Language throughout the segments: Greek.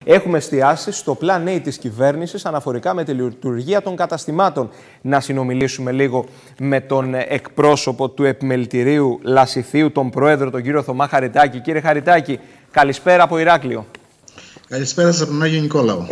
Έχουμε εστιάσει στο πλάν A της κυβέρνησης αναφορικά με τη λειτουργία των καταστημάτων. Να συνομιλήσουμε λίγο με τον εκπρόσωπο του επιμελητηρίου Λασιθίου, τον πρόεδρο, τον κύριο Θωμά Χαριτάκη. Κύριε Χαριτάκη, καλησπέρα από Ηράκλειο. Καλησπέρα σας από τον Άγιο Νικόλαο.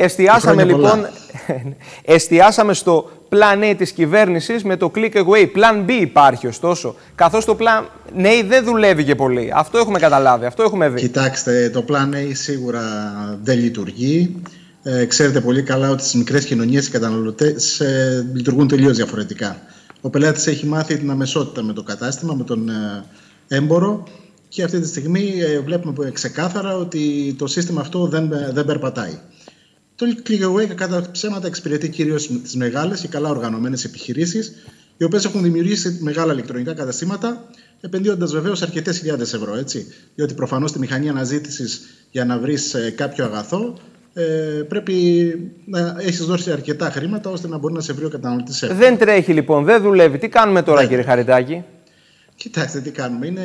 Εστιάσαμε στο πλάν A της κυβέρνησης με το click away. Πλάν B υπάρχει ωστόσο, καθώς το πλάν A δεν δουλεύει και πολύ. Αυτό έχουμε καταλάβει, αυτό έχουμε δει. Κοιτάξτε, το πλάν A σίγουρα δεν λειτουργεί. Ξέρετε πολύ καλά ότι στις μικρές κοινωνίες οι καταναλωτές λειτουργούν τελείως διαφορετικά. Ο πελάτης έχει μάθει την αμεσότητα με το κατάστημα, με τον έμπορο. Και αυτή τη στιγμή βλέπουμε ξεκάθαρα ότι το σύστημα αυτό δεν περπατάει. Το click away κατά ψέματα εξυπηρετεί κυρίως τις μεγάλες και καλά οργανωμένες επιχειρήσεις, οι οποίες έχουν δημιουργήσει μεγάλα ηλεκτρονικά καταστήματα, επενδύοντας βεβαίως αρκετές χιλιάδες ευρώ. Έτσι. Διότι προφανώς τη μηχανή αναζήτησης για να βρεις κάποιο αγαθό πρέπει να έχεις δώσει αρκετά χρήματα ώστε να μπορεί να σε βρει ο καταναλωτής. Δεν τρέχει λοιπόν, δεν δουλεύει. Τι κάνουμε τώρα, κύριε Χαριτάκη? Κοιτάξτε τι κάνουμε. Είναι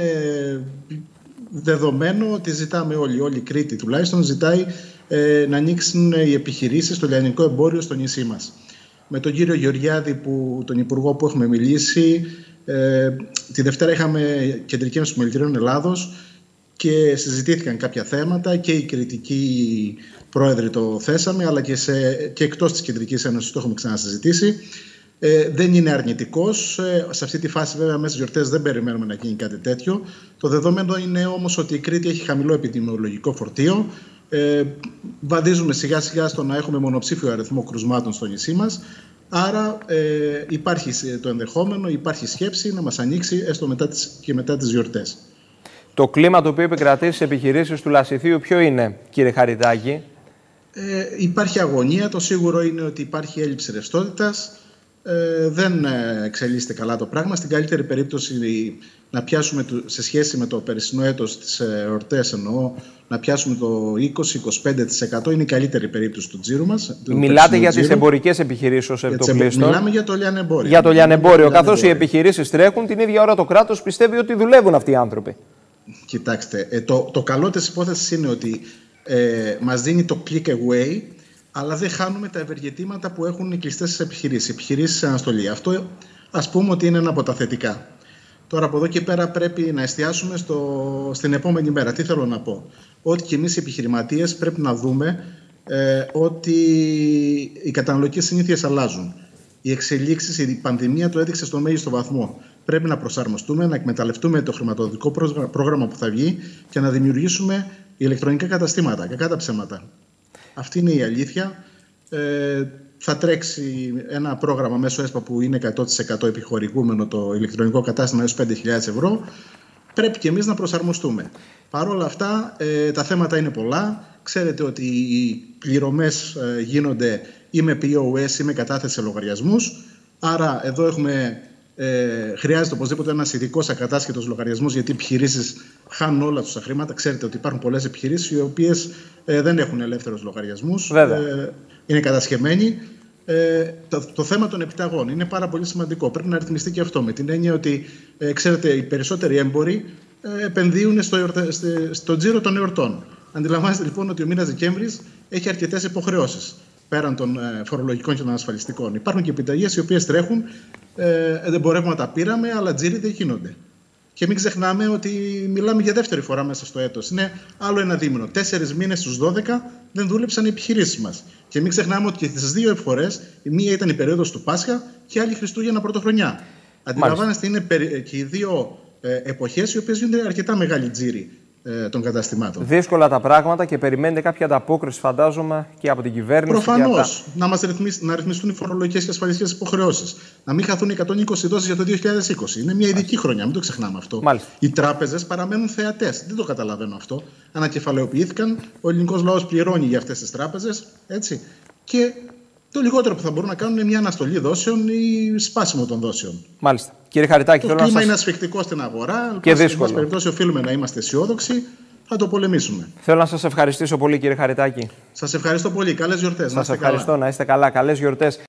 δεδομένο ότι ζητάμε όλη η Κρήτη τουλάχιστον ζητάει να ανοίξουν οι επιχειρήσεις στο λιανικό εμπόριο στο νησί μας. Με τον κύριο Γεωργιάδη, τον Υπουργό που έχουμε μιλήσει, τη Δευτέρα είχαμε Κεντρική Ένωση Επιμελητηρίων Ελλάδος και συζητήθηκαν κάποια θέματα και οι κριτικοί πρόεδροι το θέσαμε, αλλά και εκτός της Κεντρικής Ένωσης το έχουμε ξανασυζητήσει. Δεν είναι αρνητικός. Σε αυτή τη φάση, βέβαια, μέσα στις γιορτές δεν περιμένουμε να γίνει κάτι τέτοιο. Το δεδομένο είναι όμως ότι η Κρήτη έχει χαμηλό επιδημιολογικό φορτίο. Βαδίζουμε σιγά-σιγά στο να έχουμε μονοψήφιο αριθμό κρουσμάτων στο νησί μας. Άρα υπάρχει το ενδεχόμενο, υπάρχει σκέψη να μας ανοίξει έστω μετά τις γιορτές. Το κλίμα το οποίο επικρατεί στις επιχειρήσεις του Λασιθίου ποιο είναι, κύριε Χαριτάκη? Υπάρχει αγωνία. Το σίγουρο είναι ότι υπάρχει έλλειψη ρευστότητας. Δεν εξελίσσεται καλά το πράγμα. Στην καλύτερη περίπτωση να πιάσουμε σε σχέση με το περσινό έτος τις εορτές, εννοώ, να πιάσουμε το 20-25% είναι η καλύτερη περίπτωση του τζίρου μας. Μιλάτε για τις εμπορικές επιχειρήσεις ως επιτοπλίστων? Μιλάμε για το λιανεμπόριο. Για το λιανεμπόριο. Καθώς οι επιχειρήσεις τρέχουν, την ίδια ώρα το κράτος πιστεύει ότι δουλεύουν αυτοί οι άνθρωποι. Κοιτάξτε, το καλό της υπόθεσης είναι ότι μας δίνει το click away, αλλά δεν χάνουμε τα ευεργετήματα που έχουν οι κλειστές επιχειρήσεις, επιχειρήσεις σε αναστολή. Αυτό ας πούμε ότι είναι ένα από τα θετικά. Τώρα από εδώ και πέρα πρέπει να εστιάσουμε στην επόμενη μέρα. Τι θέλω να πω? Ότι και εμείς οι επιχειρηματίες πρέπει να δούμε ότι οι καταναλωτικές συνήθειες αλλάζουν. Οι εξελίξεις, η πανδημία το έδειξε στο μέγιστο βαθμό. Πρέπει να προσαρμοστούμε, να εκμεταλλευτούμε το χρηματοδοτικό πρόγραμμα που θα βγει και να δημιουργήσουμε ηλεκτρονικά καταστήματα, κακά τα ψέματα. Αυτή είναι η αλήθεια. Θα τρέξει ένα πρόγραμμα μέσω ΕΣΠΑ που είναι 100% επιχορηγούμενο το ηλεκτρονικό κατάστημα έως 5.000 ευρώ. Πρέπει και εμείς να προσαρμοστούμε. Παρ' όλα αυτά τα θέματα είναι πολλά. Ξέρετε ότι οι πληρωμές γίνονται ή με POS ή με κατάθεση σε λογαριασμούς. Άρα εδώ χρειάζεται οπωσδήποτε ένας ειδικός ακατάσχετος λογαριασμός, γιατί οι επιχειρήσεις χάνουν όλα τους τα χρήματα. Ξέρετε ότι υπάρχουν πολλές επιχειρήσεις οι οποίες δεν έχουν ελεύθερους λογαριασμούς. Είναι κατασχεμένοι. Το θέμα των επιταγών είναι πάρα πολύ σημαντικό. Πρέπει να ρυθμιστεί και αυτό, με την έννοια ότι ξέρετε, οι περισσότεροι έμποροι επενδύουν στο τζίρο των εορτών. Αντιλαμβάνεστε λοιπόν ότι ο μήνας Δεκέμβρης έχει αρκετές υποχρεώσεις πέραν των φορολογικών και των ασφαλιστικών. Υπάρχουν και επιταγές οι οποίες τρέχουν, εμπορεύματα πήραμε, αλλά τζίροι δεν γίνονται. Και μην ξεχνάμε ότι μιλάμε για δεύτερη φορά μέσα στο έτος. Είναι άλλο ένα δίμηνο. 4 μήνες στους 12 δεν δούλεψαν οι επιχειρήσεις μας. Και μην ξεχνάμε ότι και τις δύο φορές, η μία ήταν η περίοδος του Πάσχα και η άλλη Χριστούγεννα Πρωτοχρονιά. Αντιλαμβάνεστε, είναι και οι δύο εποχές οι οποίες γίνονται αρκετά μεγάλη τζίροι των καταστημάτων. Δύσκολα τα πράγματα και περιμένετε κάποια ανταπόκριση, φαντάζομαι, και από την κυβέρνηση. Προφανώς. Να ρυθμιστούν οι φορολογικές και ασφαλιστικές υποχρεώσεις. Να μην χαθούν 120 δόσεις για το 2020. Είναι μια ειδική χρονιά, μην το ξεχνάμε αυτό. Μάλιστα. Οι τράπεζες παραμένουν θεατές. Δεν το καταλαβαίνω αυτό. Ανακεφαλαιοποιήθηκαν. Ο ελληνικός λαός πληρώνει για αυτές τις τράπεζες. Έτσι. Και το λιγότερο που θα μπορούν να κάνουν είναι μια αναστολή δόσεων ή σπάσιμο των δόσεων. Μάλιστα. Κύριε Χαριτάκη, το κλίμα είναι ασφικτικό στην αγορά. Και δύσκολο. Σε περιπτώσει οφείλουμε να είμαστε αισιόδοξοι. Θα το πολεμήσουμε. Θέλω να σας ευχαριστήσω πολύ, κύριε Χαριτάκη. Σας ευχαριστώ πολύ. Καλές γιορτές. Σας ευχαριστώ. Να είστε καλά. Καλές γιορτές.